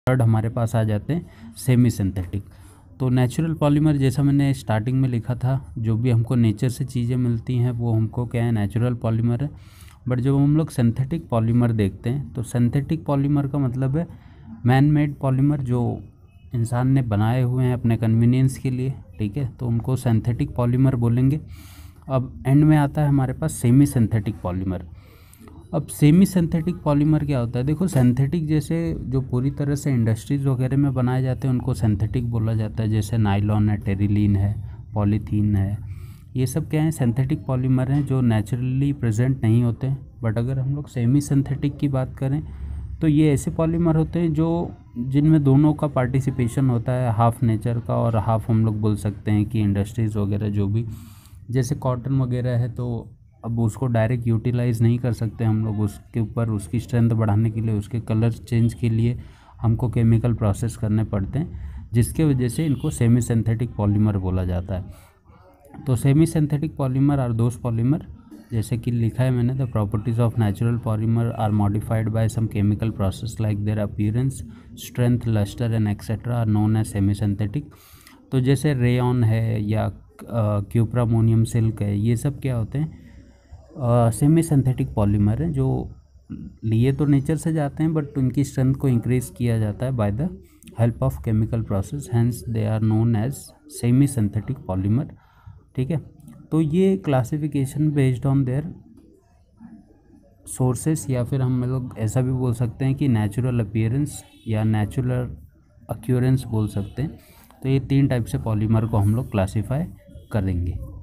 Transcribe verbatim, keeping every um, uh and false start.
Third हमारे पास आ जाते हैं सेमी सिंथेटिक। तो नेचुरल पॉलीमर जैसा मैंने स्टार्टिंग में लिखा था, जो भी हमको नेचर से चीज़ें मिलती हैं वो हमको क्या है, नेचुरल पॉलीमर है। बट जब हम लोग सिंथेटिक पॉलीमर देखते हैं तो सिंथेटिक पॉलीमर का मतलब है मैन मेड पॉलीमर, जो इंसान ने बनाए हुए हैं अपने कन्वीनियंस के लिए, ठीक है, तो उनको सिंथेटिक पॉलीमर बोलेंगे। अब एंड में आता है हमारे पास सेमी सिंथेटिक पॉलीमर। अब सेमी सिंथेटिक पॉलीमर क्या होता है, देखो सिंथेटिक जैसे जो पूरी तरह से इंडस्ट्रीज़ वगैरह में बनाए जाते हैं उनको सिंथेटिक बोला जाता है, जैसे नायलॉन है, टेरिलीन है, पॉलीथीन है, ये सब क्या है, सिंथेटिक पॉलीमर हैं जो नेचुरली प्रेजेंट नहीं होते हैं। बट अगर हम लोग सेमी सिंथेटिक की बात करें तो ये ऐसे पॉलीमर होते हैं जो जिनमें दोनों का पार्टिसिपेशन होता है, हाफ नेचर का और हाफ हम लोग बोल सकते हैं कि इंडस्ट्रीज़ वगैरह जो भी, जैसे कॉटन वगैरह है तो अब उसको डायरेक्ट यूटिलाइज़ नहीं कर सकते हम लोग, उसके ऊपर उसकी स्ट्रेंथ बढ़ाने के लिए, उसके कलर चेंज के लिए हमको केमिकल प्रोसेस करने पड़ते हैं, जिसके वजह से इनको सेमी सिंथेटिक पॉलीमर बोला जाता है। तो semi synthetic polymer are those polymer, जैसे कि लिखा है मैंने, the properties of natural polymer are modified by some chemical process like their appearance, strength, lustre and etcetera are known as semi synthetic. तो जैसे रेयॉन है या क्यूप्रामोनियम सिल्क है, ये सब क्या होते हैं, सेमी सिंथेटिक पॉलीमर हैं, जो लिए तो नेचर से जाते हैं बट उनकी स्ट्रेंथ को इंक्रीज़ किया जाता है by the help of chemical process, hence they are known as semi synthetic polymer, ठीक है। तो ये classification based on their sources, या फिर हम लोग ऐसा भी बोल सकते हैं कि नेचुरल अपीयरेंस या नेचुरल अक्यूरेंस बोल सकते हैं। तो ये तीन टाइप से पॉलीमर को हम लोग क्लासीफाई करेंगे।